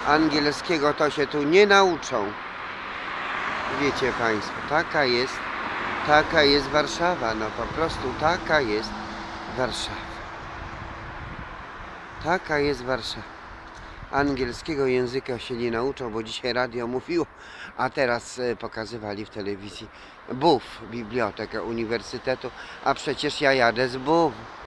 Angielskiego to się tu nie nauczą. Wiecie Państwo, taka jest Warszawa, no po prostu taka jest Warszawa. Taka jest Warszawa. Angielskiego języka się nie nauczą, bo dzisiaj radio mówiło, a teraz pokazywali w telewizji BUW, Bibliotekę Uniwersytetu, a przecież ja jadę z BUW.